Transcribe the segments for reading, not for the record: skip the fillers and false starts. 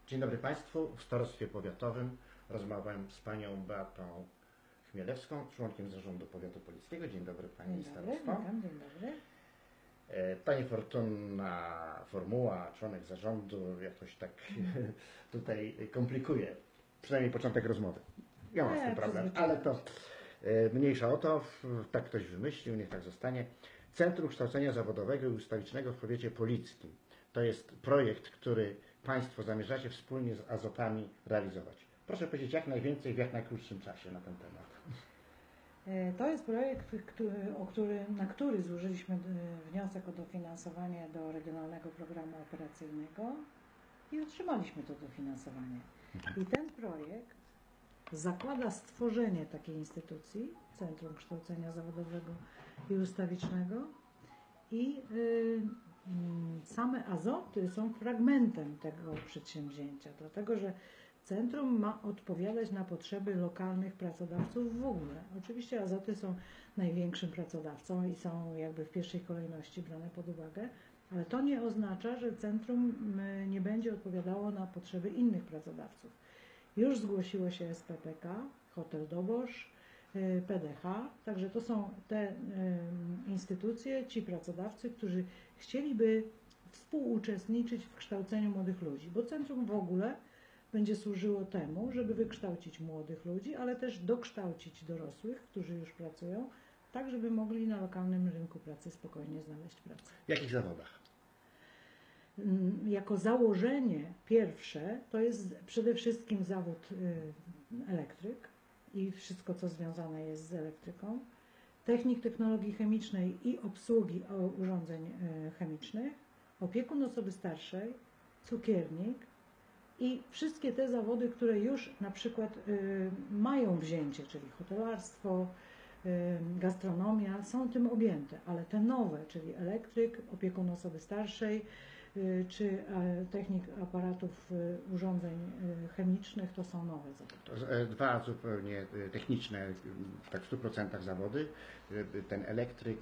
Dzień dobry Państwu. W Starostwie Powiatowym rozmawiam z Panią Beatą Chmielewską, członkiem Zarządu Powiatu Polickiego. Dzień dobry Pani Starostwo. Witam, dzień dobry. Pani Fortunna Formuła, członek zarządu, jakoś tak tutaj komplikuje, przynajmniej początek rozmowy. Ja mam z tym problem, ale to mniejsza o to, tak ktoś wymyślił, niech tak zostanie. Centrum Kształcenia Zawodowego i Ustawicznego w Powiecie Polickim. To jest projekt, który Państwo zamierzacie wspólnie z Azotami realizować. Proszę powiedzieć jak najwięcej w jak najkrótszym czasie na ten temat. To jest projekt, na który złożyliśmy wniosek o dofinansowanie do Regionalnego Programu Operacyjnego i otrzymaliśmy to dofinansowanie. I ten projekt zakłada stworzenie takiej instytucji, Centrum Kształcenia Zawodowego i Ustawicznego, i same Azoty są fragmentem tego przedsięwzięcia, dlatego że centrum ma odpowiadać na potrzeby lokalnych pracodawców w ogóle. Oczywiście Azoty są największym pracodawcą i są jakby w pierwszej kolejności brane pod uwagę, ale to nie oznacza, że centrum nie będzie odpowiadało na potrzeby innych pracodawców. Już zgłosiło się SPPK, Hotel Dobosz, PDH, także to są te instytucje, ci pracodawcy, którzy chcieliby współuczestniczyć w kształceniu młodych ludzi, bo centrum w ogóle będzie służyło temu, żeby wykształcić młodych ludzi, ale też dokształcić dorosłych, którzy już pracują, tak żeby mogli na lokalnym rynku pracy spokojnie znaleźć pracę. W jakich zawodach? Jako założenie pierwsze to jest przede wszystkim zawód elektryk i wszystko, co związane jest z elektryką, technik technologii chemicznej i obsługi urządzeń chemicznych, opiekun osoby starszej, cukiernik i wszystkie te zawody, które już na przykład mają wzięcie, czyli hotelarstwo, gastronomia, są tym objęte, ale te nowe, czyli elektryk, opiekun osoby starszej, czy technik aparatów, urządzeń chemicznych, to są nowe zawody. To dwa zupełnie techniczne, tak w 100% zawody, ten elektryk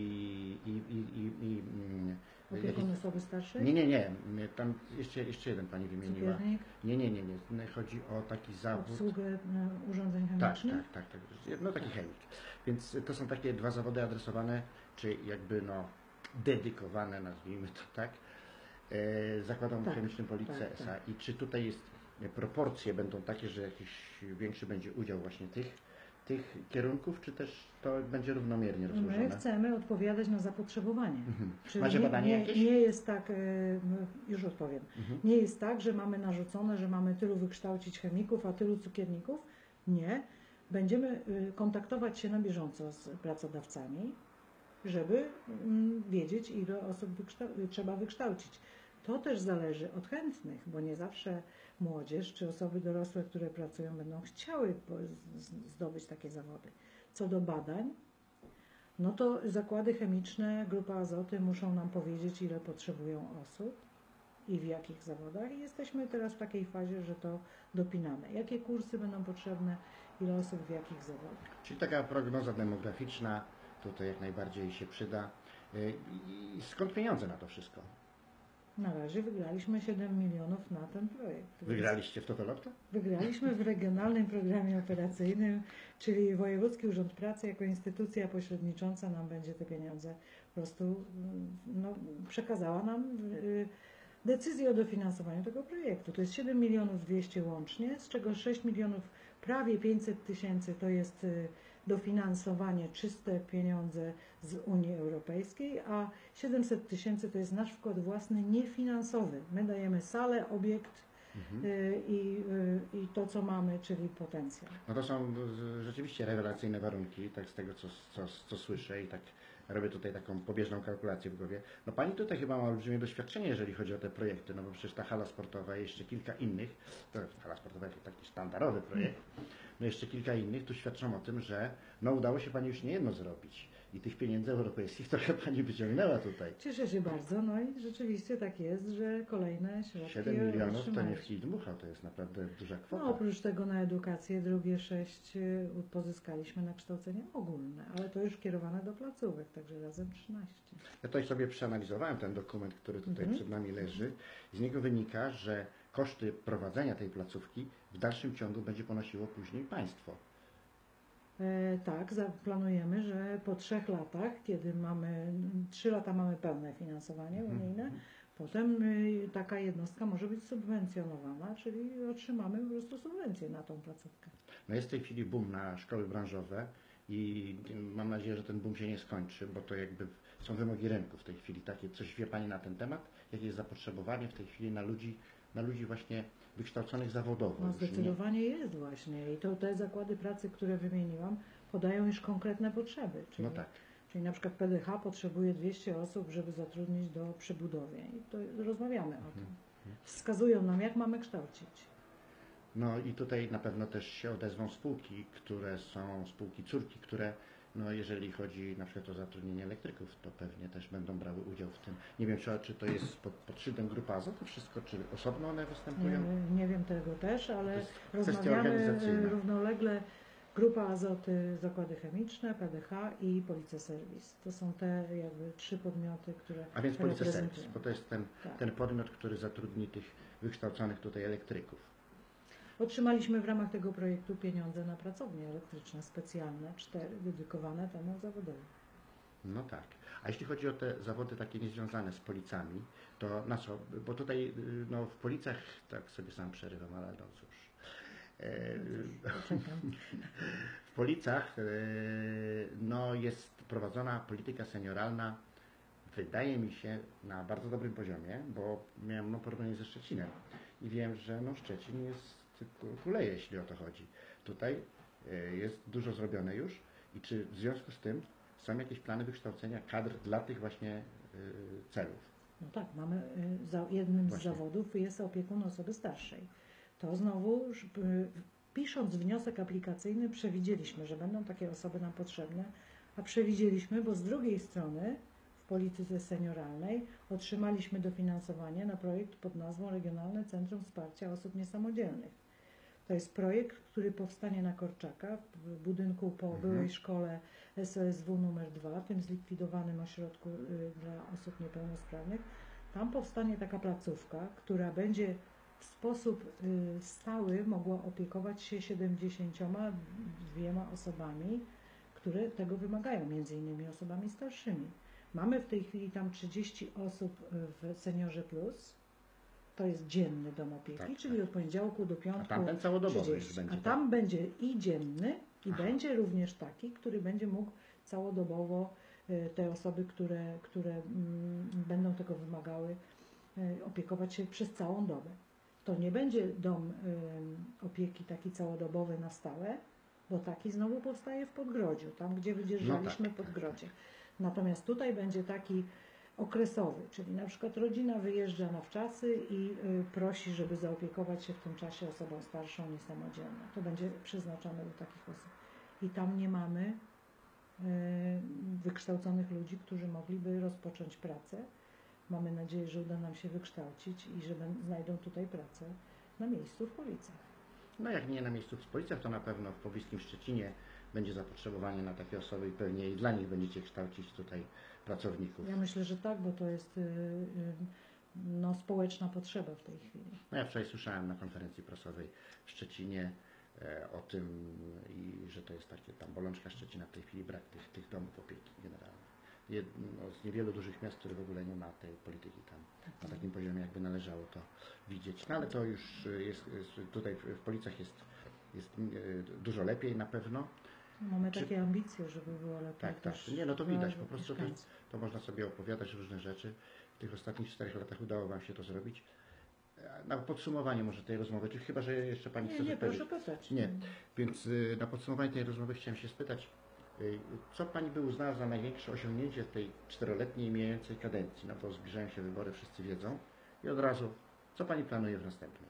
i opiekun osoby starszej? Nie, tam jeszcze jeden Pani wymieniła. Cukiernik? Nie, chodzi o taki zawód. Obsługę urządzeń chemicznych? Tak, no taki chemik. Więc to są takie dwa zawody adresowane, czy jakby dedykowane, nazwijmy to tak, Zakładom Chemicznym Policji S.A. I czy tutaj proporcje będą takie, że jakiś większy będzie udział właśnie tych kierunków, czy też to będzie równomiernie rozłożone? My chcemy odpowiadać na zapotrzebowanie. Czyli macie badania jakieś? Nie jest tak, już odpowiem, nie jest tak, że mamy narzucone, że mamy tylu wykształcić chemików, a tylu cukierników. Nie. Będziemy kontaktować się na bieżąco z pracodawcami, żeby wiedzieć, ile osób trzeba wykształcić. To też zależy od chętnych, bo nie zawsze młodzież czy osoby dorosłe, które pracują, będą chciały zdobyć takie zawody. Co do badań, no to zakłady chemiczne, Grupa Azoty muszą nam powiedzieć, ile potrzebują osób i w jakich zawodach. I jesteśmy teraz w takiej fazie, że to dopinamy. Jakie kursy będą potrzebne, ile osób w jakich zawodach. Czyli taka prognoza demograficzna tutaj jak najbardziej się przyda. I skąd pieniądze na to wszystko? Na razie wygraliśmy 7 milionów na ten projekt. Wygraliście w Totolotto? Wygraliśmy w Regionalnym Programie Operacyjnym, czyli Wojewódzki Urząd Pracy jako instytucja pośrednicząca nam będzie te pieniądze po prostu przekazała nam decyzję o dofinansowaniu tego projektu. To jest 7 milionów 200 łącznie, z czego 6 milionów, prawie 500 tysięcy to jest dofinansowanie, czyste pieniądze z Unii Europejskiej, a 700 tysięcy to jest nasz wkład własny niefinansowy. My dajemy salę, obiekt i to, co mamy, czyli potencjał. No to są rzeczywiście rewelacyjne warunki, tak z tego, co słyszę i tak robię tutaj taką pobieżną kalkulację w głowie. No Pani tutaj chyba ma olbrzymie doświadczenie, jeżeli chodzi o te projekty, no bo przecież ta hala sportowa i jeszcze kilka innych, to hala sportowa to taki sztandarowy projekt, no jeszcze kilka innych, tu świadczą o tym, że udało się Pani już niejedno zrobić i tych pieniędzy europejskich trochę Pani wyciągnęła tutaj. Cieszę się bardzo, no i rzeczywiście tak jest, że kolejne środki 7 milionów to nie w kij dmuchał, to jest naprawdę duża kwota. No oprócz tego na edukację drugie 6 pozyskaliśmy na kształcenie ogólne, ale to już kierowane do placówek, także razem 13. Ja tutaj sobie przeanalizowałem ten dokument, który tutaj przed nami leży. Z niego wynika, że koszty prowadzenia tej placówki w dalszym ciągu będzie ponosiło później państwo. Tak, planujemy, że po 3 latach, kiedy mamy 3 lata mamy pełne finansowanie unijne, potem taka jednostka może być subwencjonowana, czyli otrzymamy po prostu subwencję na tą placówkę. No jest w tej chwili boom na szkoły branżowe i mam nadzieję, że ten boom się nie skończy, bo to jakby są wymogi rynku w tej chwili. Takie coś wie Pani na ten temat? Jakie jest zapotrzebowanie w tej chwili na ludzi właśnie wykształconych zawodowo? No zdecydowanie jest właśnie i to te zakłady pracy, które wymieniłam, podają już konkretne potrzeby. Czyli, No tak. czyli na przykład PDH potrzebuje 200 osób, żeby zatrudnić do przebudowy i to rozmawiamy o tym. Wskazują nam, jak mamy kształcić. No i tutaj na pewno też się odezwą spółki, które są spółki córki, które no jeżeli chodzi na przykład o zatrudnienie elektryków, to pewnie też będą brały udział w tym. Nie wiem, czy to jest pod szyldem Grupa Azot, to wszystko, czy osobno one występują? Nie wiem tego też, ale To jest kwestia rozmawiamy organizacyjna. równolegle. Grupa Azoty, Zakłady Chemiczne, PDH i Police Service. To są te jakby 3 podmioty, które A więc Police Service, reprezentują. bo to jest Tak. ten podmiot, który zatrudni tych wykształconych tutaj elektryków. Otrzymaliśmy w ramach tego projektu pieniądze na pracownie elektryczne specjalne, 4 dedykowane temu zawodowi. No tak. A jeśli chodzi o te zawody takie niezwiązane z policami, to na co? Bo tutaj no, w policach, tak sobie sam przerywam, ale no cóż. Czekam. W policach no, jest prowadzona polityka senioralna, wydaje mi się, na bardzo dobrym poziomie, bo miałem no, porównanie ze Szczecinem i wiem, że no, Szczecin jest kuleje, jeśli o to chodzi. Tutaj jest dużo zrobione już i czy w związku z tym są jakieś plany wykształcenia kadr dla tych właśnie celów? No tak, mamy jednym Właśnie. z zawodów jest opiekun osoby starszej. To znowu, pisząc wniosek aplikacyjny, przewidzieliśmy, że będą takie osoby nam potrzebne, a przewidzieliśmy, bo z drugiej strony w polityce senioralnej otrzymaliśmy dofinansowanie na projekt pod nazwą Regionalne Centrum Wsparcia Osób Niesamodzielnych. To jest projekt, który powstanie na Korczaka, w budynku po byłej szkole SOSW numer 2, tym zlikwidowanym ośrodku dla osób niepełnosprawnych. Tam powstanie taka placówka, która będzie w sposób stały mogła opiekować się 72 osobami, które tego wymagają, między innymi osobami starszymi. Mamy w tej chwili tam 30 osób w Seniorze Plus. To jest dzienny dom opieki, Tak, czyli od poniedziałku do piątku. A tamten całodobowy już 30. będzie. A tam będzie i dzienny, i będzie również taki, który będzie mógł całodobowo te osoby, które będą tego wymagały, opiekować się przez całą dobę. To nie będzie dom opieki taki całodobowy na stałe, bo taki znowu powstaje w Podgrodziu, tam gdzie wydzierżaliśmy Podgrodzie. Natomiast tutaj będzie taki okresowy, czyli na przykład rodzina wyjeżdża na wczasy i prosi, żeby zaopiekować się w tym czasie osobą starszą, niesamodzielną. To będzie przeznaczone do takich osób. I tam nie mamy wykształconych ludzi, którzy mogliby rozpocząć pracę. Mamy nadzieję, że uda nam się wykształcić i że znajdą tutaj pracę na miejscu w Policach. No jak nie na miejscu w Policach, to na pewno w pobliskim Szczecinie będzie zapotrzebowanie na takie osoby i pewnie i dla nich będziecie kształcić tutaj pracowników. Ja myślę, że tak, bo to jest no, społeczna potrzeba w tej chwili. No ja wczoraj słyszałem na konferencji prasowej w Szczecinie o tym, i że to jest takie tam bolączka Szczecina w tej chwili, brak tych domów opieki generalnie. Jedno z niewielu dużych miast, które w ogóle nie ma tej polityki tam na takim poziomie, jakby należało to widzieć. No ale to już jest tutaj w Policach jest dużo lepiej na pewno. Mamy takie ambicje, żeby było lepiej. Tak, tak. też Nie, no to dla widać, po prostu mieszkańców. to można sobie opowiadać różne rzeczy. W tych ostatnich 4 latach udało Wam się to zrobić. Na podsumowanie może tej rozmowy, czy chyba, że jeszcze Pani chce Nie, coś powiedzieć? proszę pytać. Nie, więc na podsumowanie tej rozmowy chciałem się spytać, co Pani by uznała za największe osiągnięcie tej 4-letniej mijającej kadencji? No bo zbliżają się wybory, wszyscy wiedzą. I od razu, co Pani planuje w następnej?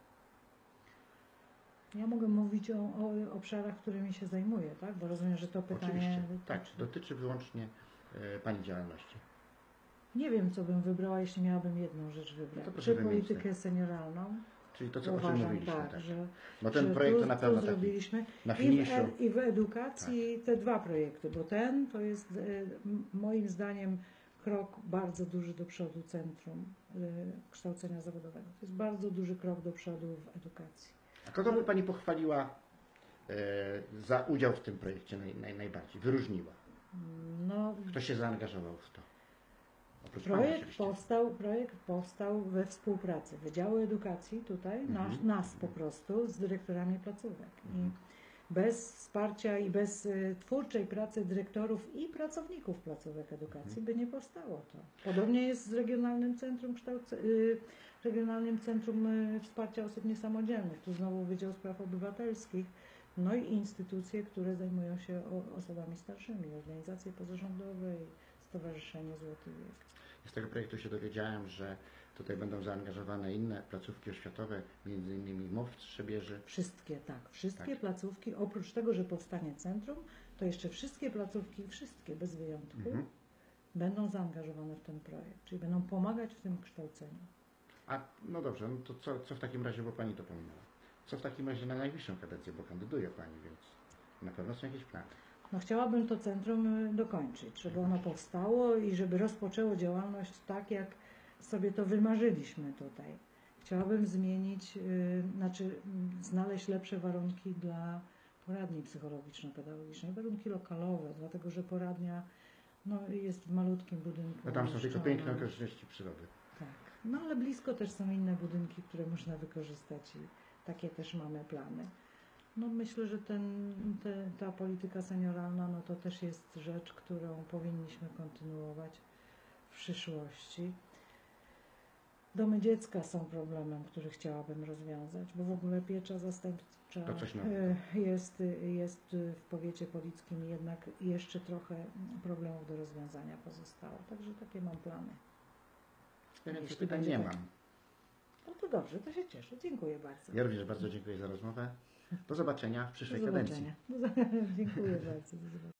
Ja mogę mówić o obszarach, którymi się zajmuję, tak? Bo rozumiem, że to pytanie... Oczywiście, tak, dotyczy wyłącznie Pani działalności. Nie wiem, co bym wybrała, jeśli miałabym jedną rzecz No wybrać. to proszę Czy wymienić politykę senioralną. Czyli to, co o czym Uważam, mówiliśmy. tak, że, No ten że projekt tu, to na pewno tu taki zrobiliśmy. na finiszu. I w edukacji te 2 projekty, bo ten to jest moim zdaniem krok bardzo duży do przodu centrum kształcenia zawodowego. To jest bardzo duży krok do przodu w edukacji. A kogo by Pani pochwaliła za udział w tym projekcie najbardziej? Wyróżniła? No, Kto się zaangażował w to? Oprócz Pani projekt oczywiście. powstał we współpracy Wydziału Edukacji tutaj, nas po prostu, z dyrektorami placówek. I bez wsparcia i bez twórczej pracy dyrektorów i pracowników placówek edukacji by nie powstało to. Podobnie jest z Regionalnym Centrum Wsparcia Osób Niesamodzielnych. Tu znowu Wydział Spraw Obywatelskich, no i instytucje, które zajmują się osobami starszymi, organizacje pozarządowe i Stowarzyszenie Złoty Wiek. Z tego projektu się dowiedziałem, że tutaj będą zaangażowane inne placówki oświatowe, między innymi MOW w Strzebieży. Wszystkie, tak. Wszystkie placówki, oprócz tego, że powstanie centrum, to jeszcze wszystkie placówki, wszystkie bez wyjątku, będą zaangażowane w ten projekt, czyli będą pomagać w tym kształceniu. A no dobrze, no to co w takim razie, bo Pani to pomniała, co w takim razie na najbliższą kadencję, bo kandyduje Pani, więc na pewno są jakieś plany. No chciałabym to centrum dokończyć, żeby ono powstało i żeby rozpoczęło działalność tak, jak sobie to wymarzyliśmy tutaj. Chciałabym zmienić, znaleźć lepsze warunki dla poradni psychologiczno-pedagogicznej, warunki lokalowe, dlatego że poradnia jest w malutkim budynku. No tam są tylko piękne okoliczności przyrody. Tak, no ale blisko też są inne budynki, które można wykorzystać i takie też mamy plany. No myślę, że ta polityka senioralna to też jest rzecz, którą powinniśmy kontynuować w przyszłości. Domy dziecka są problemem, który chciałabym rozwiązać, bo w ogóle piecza zastępcza jest w powiecie polickim, jednak jeszcze trochę problemów do rozwiązania pozostało. Także takie mam plany. Ja więcej pytań nie mam. No to dobrze, to się cieszę. Dziękuję bardzo. Ja również bardzo dziękuję za rozmowę. Do zobaczenia w przyszłej kadencji. Dziękuję bardzo. Do zobaczenia.